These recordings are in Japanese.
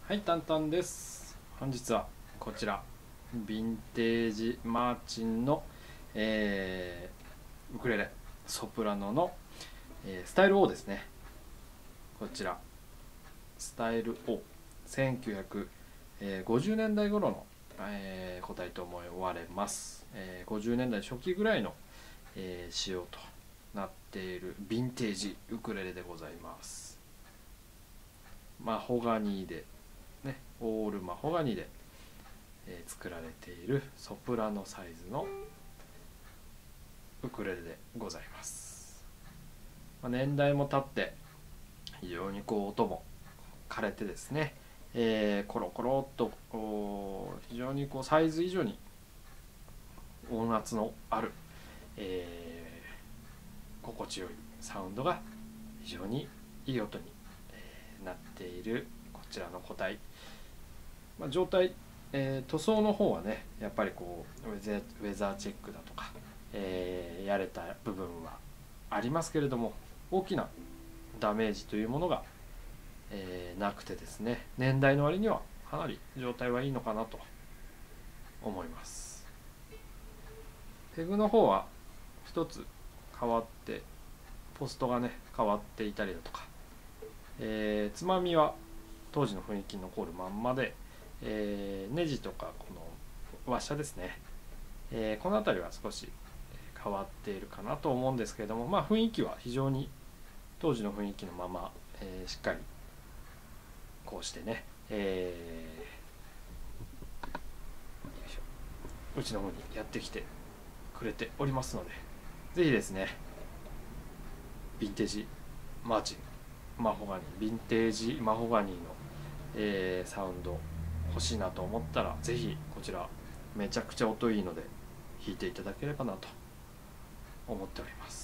はい、タンタンです。本日はこちらヴィンテージマーチンの、ウクレレソプラノの、スタイル O ですね。こちらスタイル O、 1950年代頃の、個体と思われます。50年代初期ぐらいの、仕様となっているヴィンテージウクレレでございます。マホガニーでオールマホガニで、作られているソプラノサイズのウクレレでございます。年代も経って非常に音も枯れてですね、コロコロっと非常にサイズ以上に音圧のある、心地よいサウンドが非常にいい音に、なっているこちらの個体。状態、塗装の方はねやっぱりウェザーチェックだとか、やれた部分はありますけれども、大きなダメージというものが、なくてですね、年代の割にはかなり状態はいいのかなと思います。ペグの方は一つ変わって、ポストがね変わっていたりだとか、つまみは当時の雰囲気残るまんまで、ネジとかこのワッシャーですね、この辺りは少し変わっているかなと思うんですけれども、雰囲気は非常に当時の雰囲気のまま、しっかりこうしてね、うちの方にやってきてくれておりますので、ぜひですねヴィンテージマーチンマホガニー、ヴィンテージマホガニーの、サウンド欲しいなと思ったら、ぜひこちらめちゃくちゃ音いいので弾いていただければなと思っております。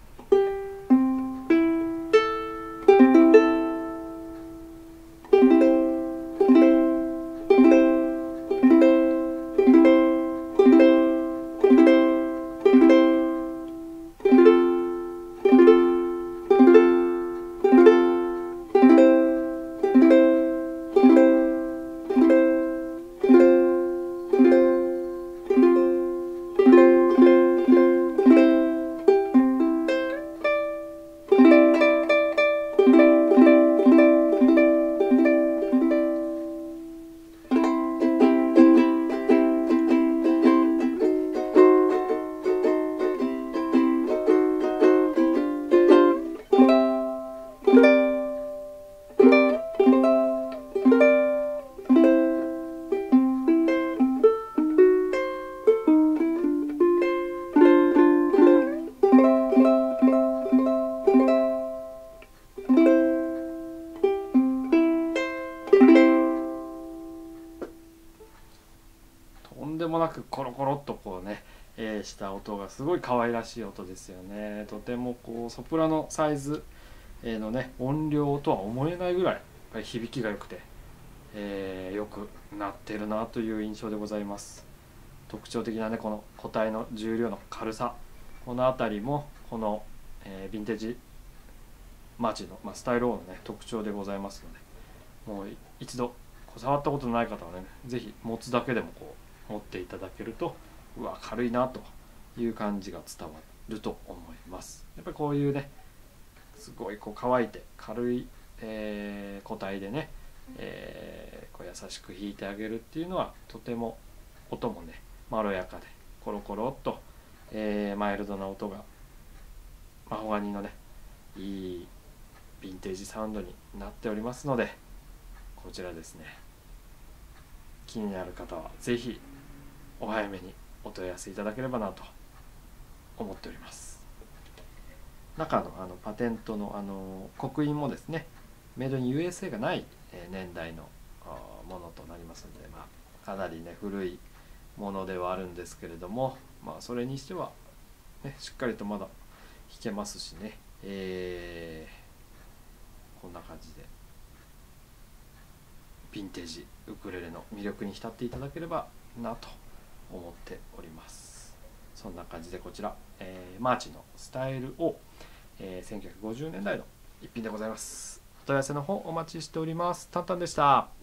とんでもなくコロコロっとした音がすごい可愛らしい音ですよね。とてもソプラノサイズのね音量とは思えないぐらいやっぱり響きが良くて、よくなっているなという印象でございます。特徴的なねこの個体の重量の軽さ、この辺りもこの、ヴィンテージマーチの、スタイル O のね特徴でございますので、もう一度触ったことのない方はね是非持つだけでも持っていただけると、うわ軽いなという感じが伝わると思います。やっぱりこういうねすごい乾いて軽い、個体でね、優しく弾いてあげるっていうのはとても音もねまろやかでコロコロっと、マイルドな音がマホガニのねいいヴィンテージサウンドになっておりますので、こちらですね気になる方はぜひお早めにお問い合わせいただければなと思っております。中のパテントの刻印もですねメイドイン USA がない年代のものとなりますので、かなりね古いものではあるんですけれども、それにしては、ね、しっかりとまだ弾けますしね、こんな感じでヴィンテージウクレレの魅力に浸っていただければなと思っております。そんな感じでこちら、マーチのスタイル O、1950年代の一品でございます。お問い合わせの方お待ちしております。タンタンでした。